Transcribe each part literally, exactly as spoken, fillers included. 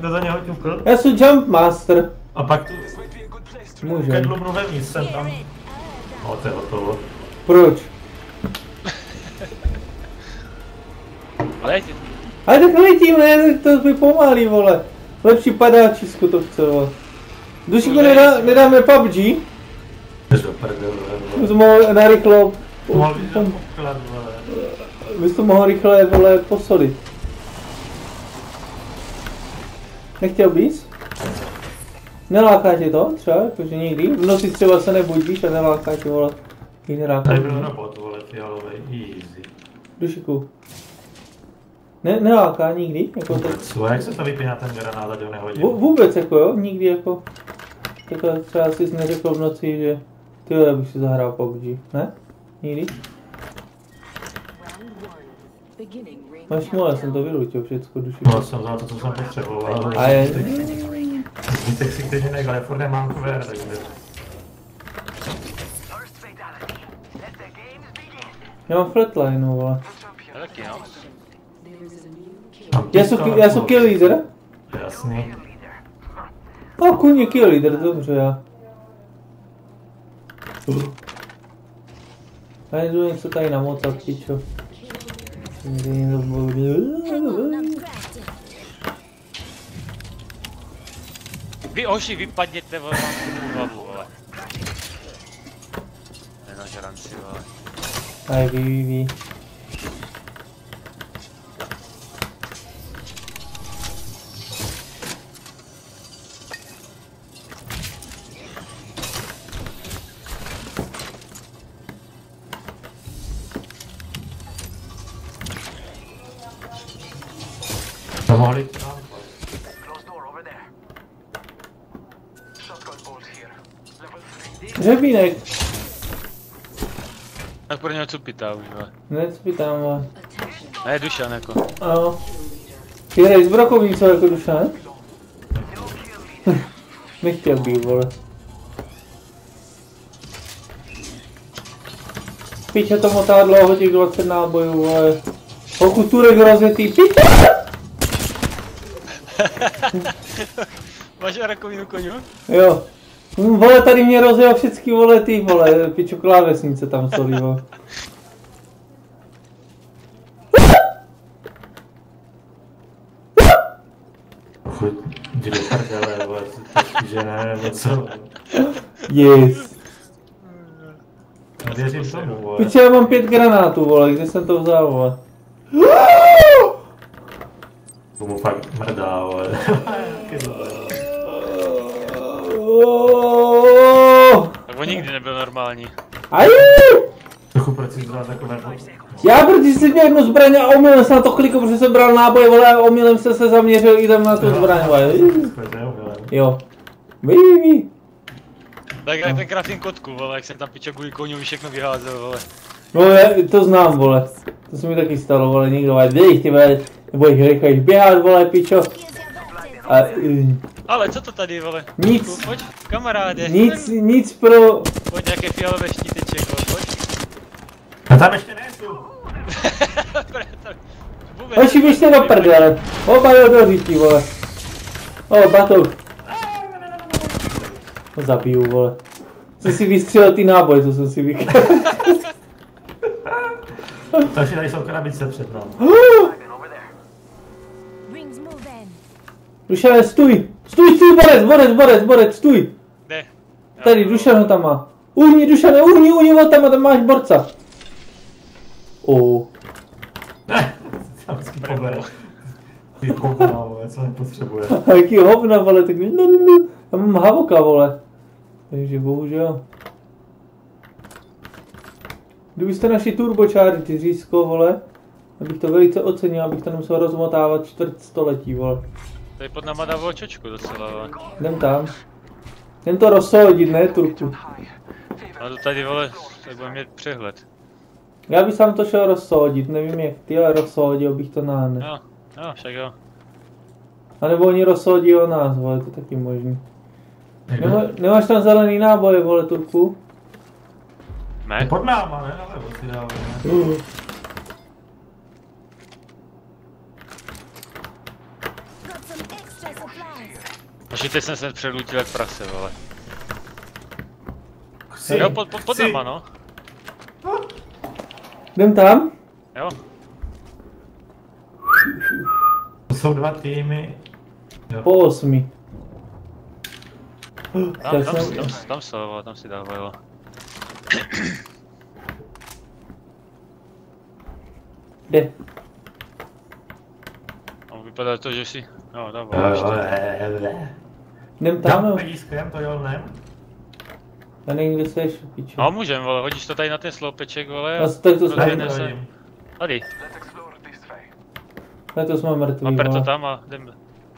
takhle za něho ťukl. Já jsem Jump Master. A pak tu... Můžem. Kedlu mluvím vevnitř, jsem tam. No, to je hotovo. Proč? Letí. Ale tak letím, ne, tak to by pomalý, vole. Lepší padáčisko to chce, vole. Dušiku, nedá, nedáme P U B G? Jdeš do prdele, vole. Bys to mohl narychlo... Mohl být tam poklad, vole. Bys to mohl rychle, vole, posolit. Nechtěl bys? Neláká tě to třeba, jakože nikdy? V noci třeba se nebudíš a neláká tě, vole, generátor. Tady byl robot, vole, fialovej, easy. Dušiku. Ne, neláká nikdy? Jako to... Co, jak se to vypíná ten granát, ať ho nehodím? V, vůbec jako jo, nikdy jako... Takhle třeba jsi neřekl v noci, že... Tyjo, já bych si zahrál P U B G, ne? Nikdy? Máš smůle, jsem to vylutil všecko, Dušiku. No, jsem za to, co jsem potřeboval. A je... Zbytek si kteří negal, furt nemám Q R, takže... Já mám flatline, vole. Já taky, no. Já jsem, já jsem kill leader? Jasný. No, kuně kill leader, dobře já. A jdu něco tady namotat, pičo. Vy oši, vypadněte, vole, mám tu hlavu, vole. Nenažranci, vole. Aj, ví, ví, ví. To mohli k nám. Řebínek. Tak pro něho cupitá už, vole. Ne, co by tam, vole. Ne, Dušan, jako. Ano. Ty hraješ zbrokovnico jako Duša, ne? Nechtěl bych, vole. Piče to motá dlouho těch dvacet nábojů, vole. Pokud Turek rozjetý, piče! Máš rakovinu koňu? Jo. Vole, tady mě rozjel všechny, vole, ty, vole, pičo klávesnice tam jsou, vole. Chuť, jdi do prdele, vole, že ne, nebo co? Yes. Věřím tomu, vole. Piče, já mám pět granátů, vole, kde jsem to vzal, vole? Tomu fakt mrdá, vole. Tak on nikdy nebyl normální. Aj! Trochu proč jsi vzal takové... Já protože jsem měl jednu zbraň a omylem jsem na to klikl, protože jsem bral náboje, vole, a omylem jsem se zaměřil i tam na tu zbraň, vole. Jo. Ví, ví. Tak jak ten crafting kotku, vole, jak jsem tam pičo kvůli koňu všechno vyházel, vole. No, já to znám, vole. To se mi taky stalo, vole, někdo, vole, dej, ty vole, nebudeš rychlejš běhat, vole, pičo. A, um, Ale co to tady, vole? Nic. Pojď, kamaráde. Nic, nic pro... Pojď nějaké fialové štíteček, vole, pojď. A tam ještě nejsou. Hoši, běžte do prdele. Oba jo do řítí, vole. O, batok. To zabiju, vole. Jsem si vystřelil ty náboje, co jsem si vykal. Takže tady jsou krabice před námi. Dušane, stůj! Stůj, stůj, borec, borec, borec, borec, stůj! Kde? Tady, Dušan ho tam má. Uhni, Dušane, uhni, uhni ho tam a tam máš borca. Oh. Ne, tam vždycky pobere. Ty hovna, vole, co nepotřebuje. Jaký hovna, vole, tak no, no, no. Já mám havoka, vole. Takže bohužel. Kdybyste našli turbocháry, ty řízko, vole, abych to velice ocenil, abych to nemusel rozmotávat čtvrt století, vole. Tady pod náma dá očočku docela, vole. Jdem tam. Jen to rozsoudit, ne, Turku. A to tady, vole, tak budeme mít přehled. Já bych sám to šel rozsoudit, nevím jak ty, ale rozsoudil bych to na ne. No, no, však jo. A nebo oni rozsoudí o nás, vole, to je taky možný. Nemá, nemáš tam zelený náboje, vole, Turku? Ne? Pod náma, ne? Nalevo si dáme. Uh. Ještě teď jsem se předlutil jak prase, vole. Chci, Jo, pod, pod, pod chci. náma, no. Jdem tam? Jo. To jsou dva týmy. Jo. Po osmi. Tam, Tak tam, jsem- tam, tam jsou, vole, tam si dávají, jo. Kde? No, vypadá to, že si... No, Jo, dávaj, ještě. jo, jo, jo. Jdem tam, Tam no. penízkem, to jo, ne? Já nevím, kde seš, piče. No, můžem, vole, hodíš to tady na ten sloupeček, vole. A tak to jsme, Tady Rozhodne to se. hodím. Tady, tak to jsme mrtví, maper to vole. tam a jdeme.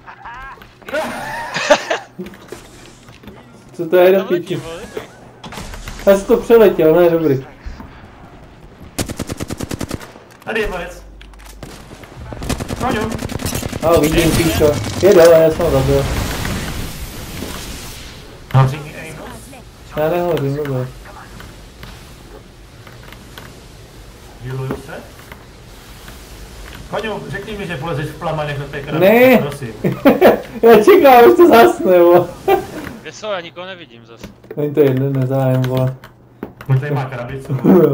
Co to je do Tam letím, piči? vole, dobrý. Já jsi to přeletěl, ne, dobrý. Tady je vlec. Koňu. A vidím, píčo. Je dole, já jsem ho zabil. No, říkni Ejno. Já nehořím, dobrý. Healuju se. Koňu, řekni mi, že polezeš v plamenech do té krabice, Ne. prosím. Já čekám, až to zasne, vole. Kde jsou, já nikoho nevidím zas. Není to jedno, nezájem, vole. On tady má krabicu.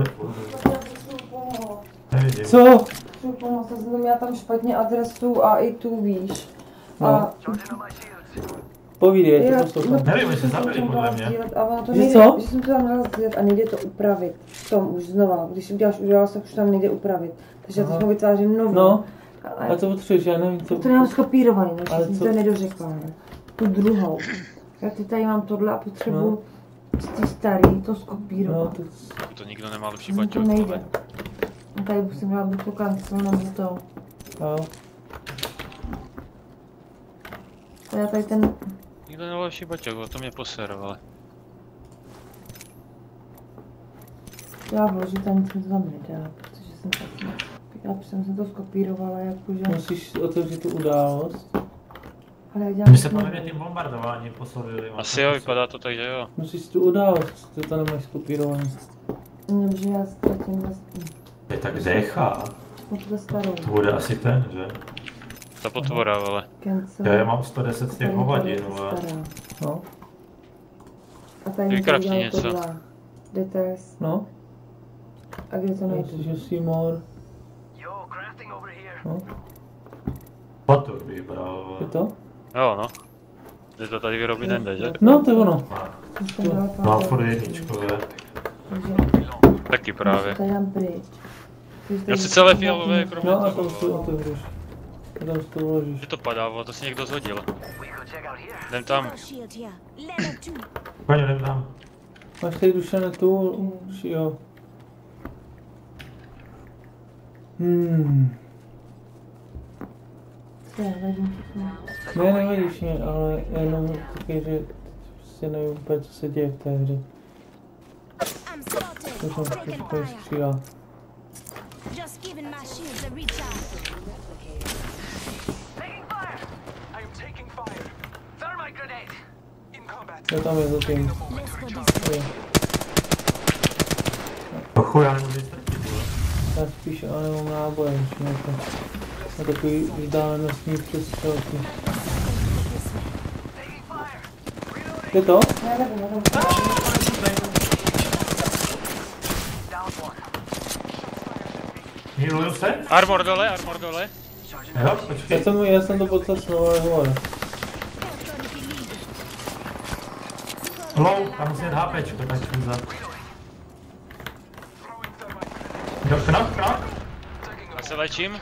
Nevidím. Co? Pomoct, já jsem měla tam špatně adresu a i tu víš. No. A Povídej, já já- tě poslouchám. Nevím, jestli jsem to zabili tam podle dala mě. sdílet, a ono to Že nejde, co? že jsem to tam dala sdílet a nejde to upravit. V tom už znova, když uděláš udělal, tak už tam nejde upravit. Takže já Aha. teď vytvářím novou. No, A, a co potřebuješ, já nevím, co... to nemám skopírovaný, no, Ale že jsem co- to nedořekla. Ne? Tu druhou. Já teď tady mám tohle a potřebuji z té starý to No, skopírovat. to... To nikdo nemá lepší No, to baťouk, nejde. vole. A tady bych si měla buď to kancel nebo to. Jo. A já tady ten, Nikdo nemá lepší baťouk, vole, to mě poser, vole. já vložit tam nic mi to tam nedá, protože jsem tak, já jsem se to skopírovala, jakože. Musíš otevřít tu událost. Ale já dělám My se znovu. podle mě tím bombardováním poslovili. Asi jo, vypadá to tak, že jo. Musíš tu událost, ty to nemáš skopírovaný. Jenže já ztratím vlastně. Je tak déchá. No to je starou. To bude asi ten, že? Ta potvora, vole. Cancel. Já je mám sto deset z těch Tady hovadin, to je vole. stará. No, A tady Vykrafti mi to udělal něco. tohle. Details. no. A kde to najdu? Musíš si more. No, Potur bych bral, je vole. to? Jo, no. Jde to tady vyrobit jinde, že? No, to je ono. Jsem tam dala Mám pár- furt jedničku, vole. Takže Taky to právě. tady dám pryč. Takže Já tady- si celé fialové kromě No a toho, tam si to vole. otevřeš. A tam si to vložíš. Že to padá, vole, to si někdo zhodil. Jdem tam. Shield here. Level two. Koňu, jdem tam. Máš tady dušené tu, jo. Hmm. Co, vadím všechno. Ne, nevadíš mě, ale jenom taky, že prostě nevím úplně, co se děje v té hře. I'm spotted. To jsem Taking to fire. střílel. Just giving my shields a recharge. Jo, tam je to tím. Let's go this way. Jo. Trochu já nemůžu ztratit, vole. Já spíš ale nemám náboje, než něco. A takový vzdálenostní přestřelky. Je to? Ne, nevím, já tam Healuju se? Armor dole, armor dole. Jo, Já počkej. jsem, já jsem to podcasnul, ale hovor. Low, tam musím jít HPčko, tak čuza. Jo, knok, knok. Já se léčím.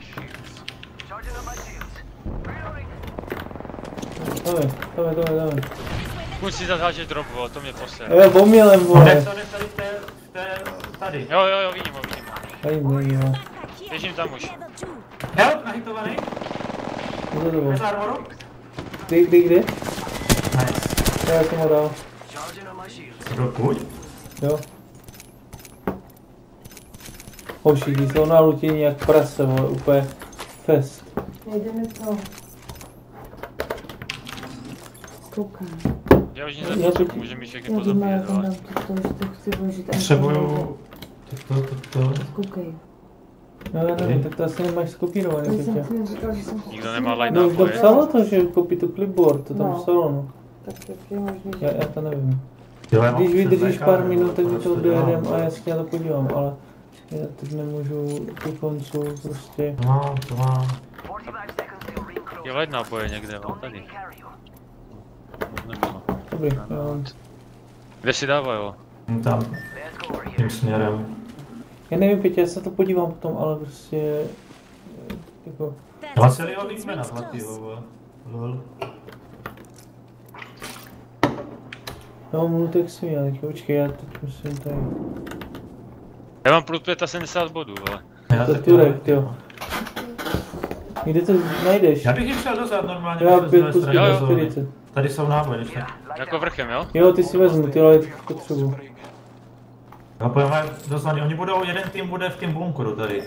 Dáme, dáme, dáme, dáme. Musí zahážet drop, vole, to mě poser. Jo, pomílem, On je vole. to jde tady v té, v té, tady. Jo, jo, jo, vidím ho, vidím ho. Tady není, jo. Běžím tam už. Level two. Help, nahitovaný. Co to bylo? Bez armoru. Kdy, kdy, kdy? Nice. Já jsem ho dal. Byl kuď? Jo. Hoši, ty jsou na lutění jak prase, vole, úplně fest. nejde mi to. Koukám. Já už nic Já nepotřebuji, teď- může mi všechny Já vím, ale pozabíjet, tam ale. dám to, to, že to chci vložit. ani to nejde. Potřebuju... To, to, to, to. Koukej. No já nevím, tak to asi nemáš skopírovaný, Já jsem Peťa. si říkal, že jsem to... Nikdo nemá light No už to náboje. psalo to, že kopí to clipboard, to tam No. psalo, no. Tak jak je možný, Já, že... já to nevím. Jo, já mám Když před vydržíš lékárnou, pár minut, tak ale mi to proč dělám, dojedem a já vole? si na to podívám, ale já teď nemůžu ku koncu prostě. No, to mám. Je light náboje někde, no, tady. Nebylo. Dobrý, já mám. Kde si dávajo? Hm, Tam. Tím směrem. Já nevím, Pětě, já se to podívám potom, ale prostě... eh, Jako... Já mám thirty celý seconds jména rings zlatýho, close. vole. Lol. Já mám multexy, já teďka, počkej, já teď musím tady... Já mám plus sedmdesát pět bodů, vole. Já To taky Turek, mám. jo. Kde to najdeš? Já bych jim šel dozad normálně, Já bych pět šel z plus druhé Jo, strany jo. do zóny. čtyřicet. Tady jsou náboje, když tak. Jako vrchem, jo? Jo, ty si vezmu, ty ale potřebuji. Jo, pojďme do zóny. Oni budou, jeden tým bude v tom bunkru tady.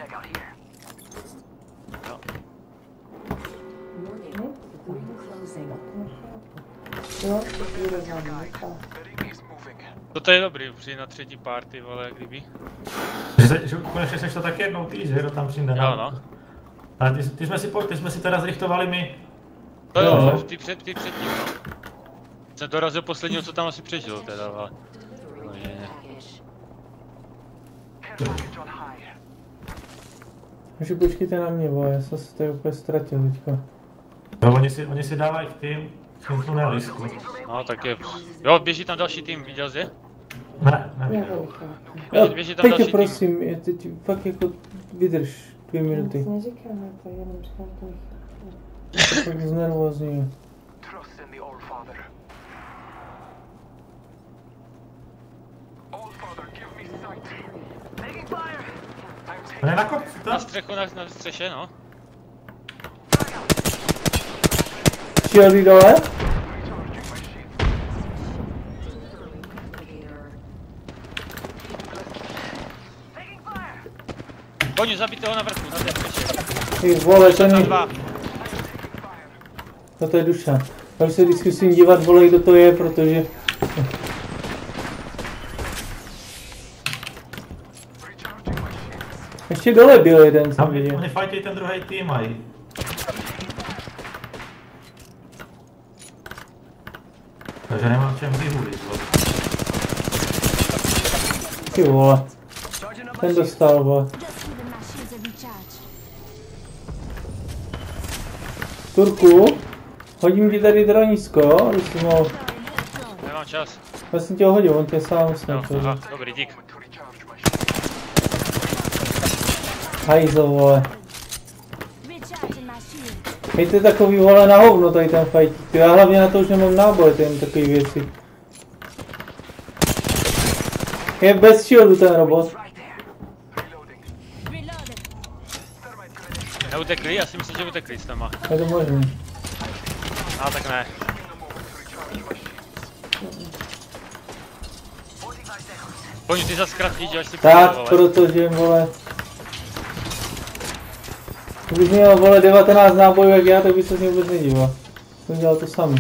Jo, to bude znamená. Toto je dobrý, přijít na třetí party, vole, jak kdyby. Že, se, že konečně seš to taky jednou ty, že kdo tam přijde. Jo, no. Ale ty, ty, jsme si, po- ty jsme si teda zrichtovali my. To jo, Jo. ty před, ty předtím, no. Jsem dorazil posledního, co tam asi přežil, teda, ale... No, je, je. Takže počkejte na mě, vole, já jsem se tady úplně ztratil teďka. Jo, oni si, oni si dávají v tým, v tom tunelisku. No, tak je... Jo, běží tam další tým, viděl jsi? Ne, Já ne. to vycházím. Jo, běží tam Peťo, další tým. prosím, já teď fakt jako vydrž dvě minuty. Nic neříkám, já to jenom říkám, to vycházím. To fakt znervózní. Trust in the All-Father. All-Father, give me sight. Taking fire! I'm On je na kopci, to? Na střechu, na, na střeše, no. Šel jdi dole? recharging my shield. Taking fire! Koně, zabijte ho na vrchu, na té střeše. Ty vole, to Tam není... dva. No to je duša. Já už se vždycky musím dívat, vole, kdo to je, protože... Recharging my shield. Ještě dole byl jeden, jsem Tam, viděl. oni fajtějí ten druhý tým mají. Takže nemám v čem vyhulit, vole. Ty vole. Ten dostal, vole. Just giving my shields a recharge. Turku, hodím ti tady dronízko, abys si mohl... Throwing head drone. Nemám čas. Já jsem tě ho hodil, on tě sám Jo, snad. aha, dobrý, dík. To recharge my shield. Hajzl, vole. Recharging my shield. Mějte takový, vole, na hovno tady ten fight. Já hlavně na to už nemám náboj, to jen takový věci. Je bez shieldu ten robot. Reloading. Reloaded. Thermite grenade. Neutekli? Já si myslím, že utekli s tama. Je to možný. A tak ne. Pojď ty zas kraftíš, až si Tak, vole. protože, vole... Kdybych měl, vole, devatenáct nábojů jak já, tak bych se s ním vůbec nedíval. Jsem dělal to samý.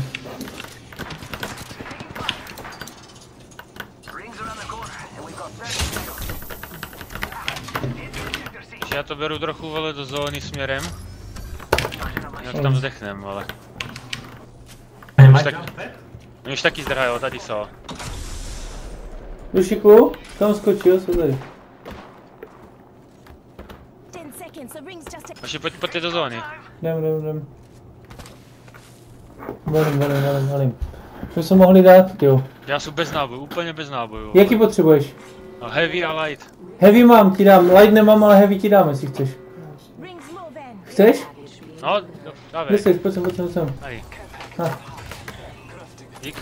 Takže já to beru trochu, vole, do zóny směrem. Jak tam zdechnem, vole. Nemají tak- jumpet? Oni už taky zdrhajou, tady jsou. Dušiku, tam skočil, co tady? Ten seconds. The ring's just. Vaši, pojď, pojďte do zóny. Jdem, jdem, jdem. Valím, valím, valím, valím. Co jsme mohli dát, jo? Já jsem bez nábojů, úplně bez nábojů. Jaký potřebuješ? No, heavy a light. Heavy mám, ti dám, light nemám, ale heavy ti dám, jestli chceš. Rings moving. Chceš? No, no, dávej. Kde jsi, pojď sem, pojď sem, pojď sem. Tady. Ha. Dík.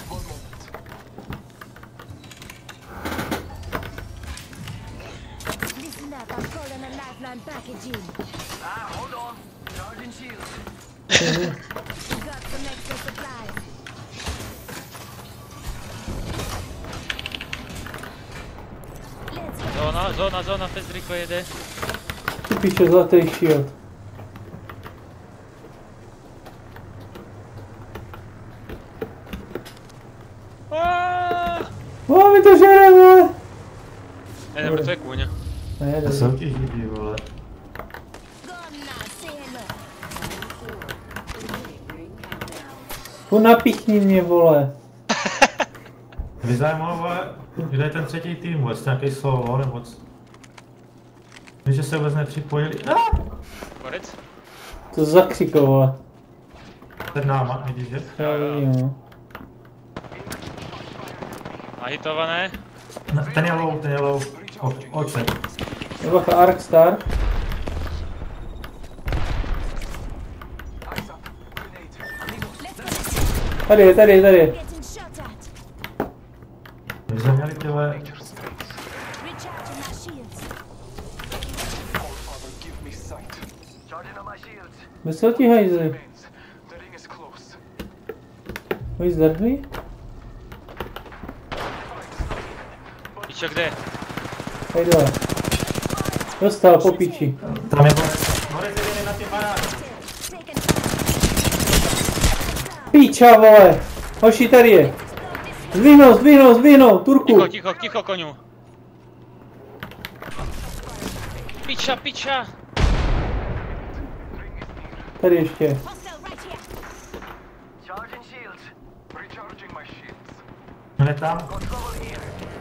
Listen up. I'm calling a lifeline package in. Ah, hold on. Charging shield. Got some extra supplies. Let's go. Zóna, zóna, zóna, Fedrico jede. Ty píše zlatý shield. Aaaa! O, mi to žere, vole. Ne, nebo to je kůň. Ne, To dobrý. jsou ti živí, vole. Tu napichni mě, vole. Vy zajímalo, vole, kde je ten třetí tým, vole, jste nějaký solo, nebo co? Víš, že se vůbec nepřipojili. Ah! Konec? To zakřiko, vole. Před náma, vidíš, že? Já vidím, no. Nahitované. No, ten je low, ten je low. Oček. Bacha, Arkstar. Tady je, tady je, tady je. Getting shot at. My jsme měli tyhle... Recharging my shields. Charging on my shields. Myslel ti hajzli. The ring is close. Oni zdrhli? Pičo, kde? Tady dole. Dostal po piči. Tam je Borec. Borec je na ty baráky. Taken. Píča, vole. Hoši, tady je. Zdvihnou, zdvihnou, zdvihnou, Turku. Ticho, ticho, ticho, koňu. Piča, piča. Tady ještě. Hostile right here. Charging shields. Recharging my shields. On je tam. Got trouble here.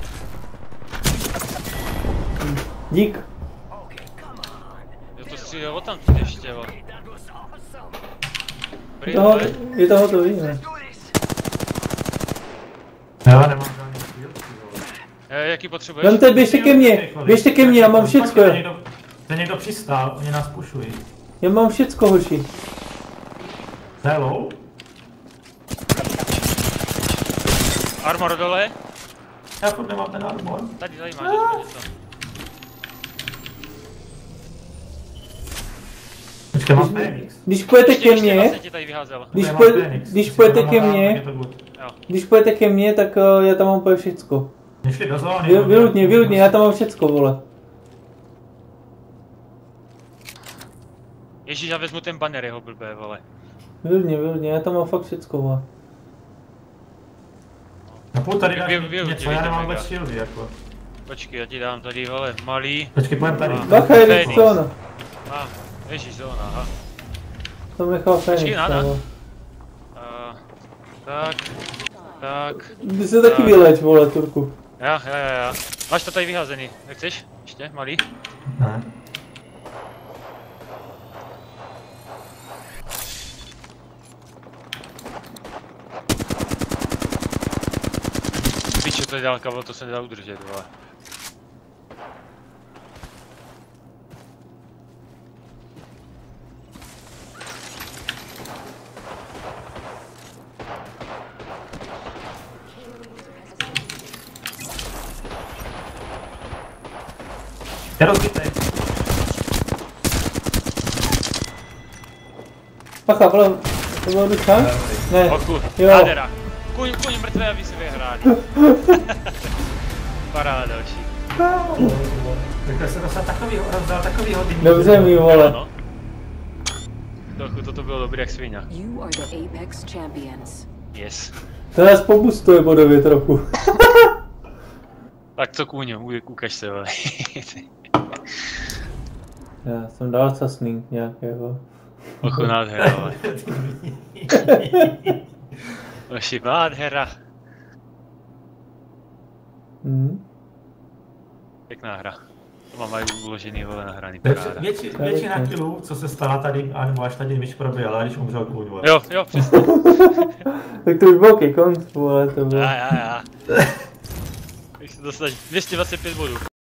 Dík. Jo, to střílel odtamtud ještě, vole. Je to, hot- je to hotový, ne? Do this. Já nemám žádný shield, ty vole. E, jaký potřebuješ? Vemte, běžte ke mně, běžte ke mně, já mám všecko. Počkej, někdo, ten někdo přistál, oni nás pušují. Já mám všecko, hoši. Hello? Armor dole? Já furt nemám ten armor. Tady, tady máš aspoň něco. Počkej, mám Phoenix. Když půjdete Ještě, ke ještě, mně, vlastně tě tady vyházel. když, Já mám pojede, Phoenix. když Jestli půjdete to ke mám dát, mně, je to good. Jo. když půjdete ke mně, tak uh, já tam mám úplně všecko. Mě šli do zóny. Vy, vyludně, vyludně, já tam mám všecko, vole. Ježíš, já vezmu ten banner jeho blbé, vole. Vyludně, vyludně, já tam mám fakt všecko, vole. No půl tady dáš Vy- vy- vy- něco, vy- já vy- nemám vy- vůbec shieldy, jako. Počkej, já ti dám tady, vole, malý. Počkej, pojďme tady. Bacha, je Fénix. zóna. A, ježíš, zóna, aha. Tam nechal Fénix, Počkej, nada. vole. A, tak, tak. Ty se taky vyleč, vole, Turku. Já, já, já, já. Máš to tady vyházený, nechceš? Ještě, malý? Ne. Pičo, to je dálka, vole, to se nedá udržet, vole. Je rozbitej. Bacha, vole, to bylo ducha? Ne, Oku, jo. nádhera. Kuň, kuň mrtvé, aby si vyhráli. Paráda, oči. Takhle se dostal takovýho, rozdal takovýho dýmu. Dobře mi, vole. No. Trochu toto bylo dobrý jak svině. You are the Apex champions. Yes. To nás pobustuje bodově trochu. Tak co kůň, ukaž se, vole. Já jsem dal casný nějakého. Ochu nádhera, vole. Oši, nádhera. Hmm. Pěkná hra. To mám mají uložený, vole, nahraný, Takže paráda. větši, většina killů, co se stala tady, anebo až tady myš proběhla, když umřel kůň, vole. Jo, jo, přesně. Tak to už byl ke konci, vole, to bylo. Já, já, já. Když se dostaneš dvě stě dvacet pět bodů.